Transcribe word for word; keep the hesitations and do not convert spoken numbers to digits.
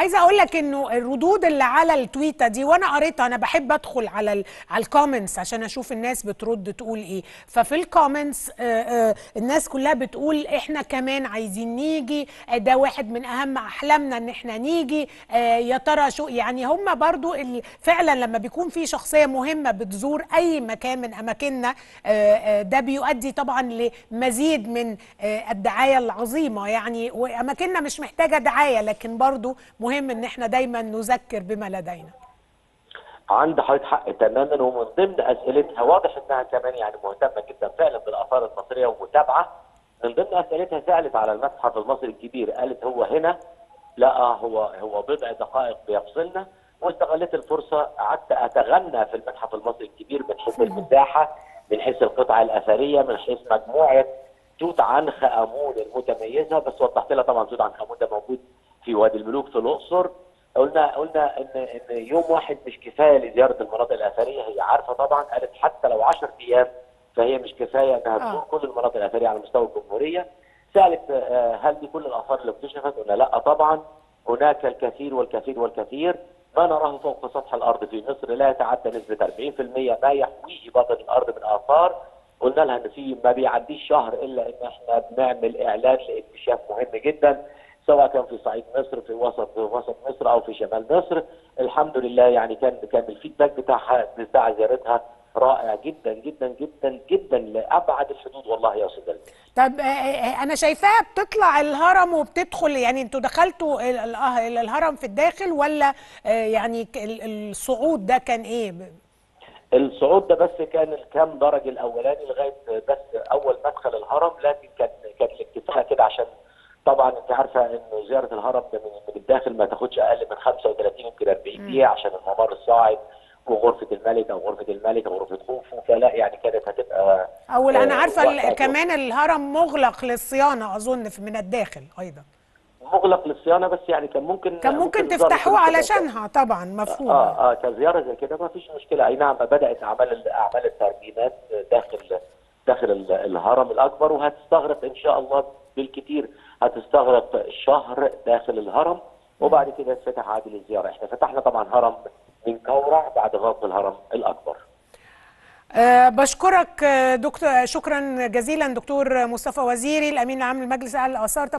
عايزه اقول لك انه الردود اللي على التويته دي وانا قريتها، انا بحب ادخل على ال على الكومنتس عشان اشوف الناس بترد تقول ايه. ففي الكومنتس الناس كلها بتقول احنا كمان عايزين نيجي، ده واحد من اهم احلامنا ان احنا نيجي. يا ترى شو يعني هم برضو فعلا لما بيكون في شخصيه مهمه بتزور اي مكان من اماكننا، ده بيؤدي طبعا لمزيد من الدعايه العظيمه يعني، واماكننا مش محتاجه دعايه، لكن برضو مهم ان احنا دايما نذكر بما لدينا. عند حضرتك حق تماما، ومن ضمن اسئلتها واضح انها كمان يعني مهتمه جدا فعلا بالاثار المصريه ومتابعه. من ضمن اسئلتها سالت على المتحف المصري الكبير، قالت هو هنا؟ لا، هو هو بضع دقائق بيفصلنا. واستغلت الفرصه قعدت اتغنى في المتحف المصري الكبير من حيث المساحه، من حيث القطع الاثريه، من حيث مجموعه توت عنخ امون المتميزه. بس وضحت لها طبعا توت عنخ امون ده موجود في وادي الملوك في الاقصر. قلنا قلنا ان ان يوم واحد مش كفايه لزياره المناطق الاثريه، هي عارفه طبعا. قالت حتى لو عشرة ايام فهي مش كفايه انها تزور آه. كل المناطق الاثريه على مستوى الجمهوريه. سالت هل دي كل الاثار اللي اكتشفت؟ قلنا لا طبعا، هناك الكثير والكثير والكثير. ما نراه فوق سطح الارض في مصر لا يتعدى نسبه أربعين بالمئة ما يحويه باطن الارض من اثار. قلنا لها ان في ما بيعديش شهر الا ان احنا بنعمل اعلان لاكتشاف مهم جدا، سواء كان في صعيد مصر، في وسط وسط مصر، او في شمال مصر. الحمد لله يعني كان كان الفيدباك بتاعها بتاع زيارتها رائع جدا جدا جدا جدا لابعد الحدود والله يا استاذ. طب انا شايفاها بتطلع الهرم وبتدخل، يعني انتوا دخلتوا الهرم في الداخل ولا يعني الصعود ده كان ايه؟ الصعود ده بس كان الكام درجه الاولاني لغايه بس اول مدخل الهرم، لكن كان كان الاكتفاء كده عشان طبعا انت عارفه ان زياره الهرم من الداخل ما تاخدش اقل من خمسة وثلاثين يمكن أربعين دقيقه عشان الممر الصاعد وغرفه الملك او غرفه الملك او غرفه خوفو، فلا يعني كانت هتبقى او انا عارفه كمان الهرم مغلق للصيانه اظن من الداخل ايضا. مغلق للصيانه، بس يعني كان ممكن كان ممكن, ممكن تفتحوه علشانها طبعا، مفهوم. اه اه كزياره زي كده ما فيش مشكله. اي نعم بدات اعمال اعمال الترميمات داخل داخل الهرم الاكبر، وهتستغرق ان شاء الله بالكثير هتستغرق شهر داخل الهرم، وبعد كده يتفتح عادي للزياره. احنا فتحنا طبعا هرم من كورع بعد غلق الهرم الاكبر. أه بشكرك دكتور، شكرا جزيلا دكتور مصطفى وزيري الامين العام لمجلس اعلى الاثار.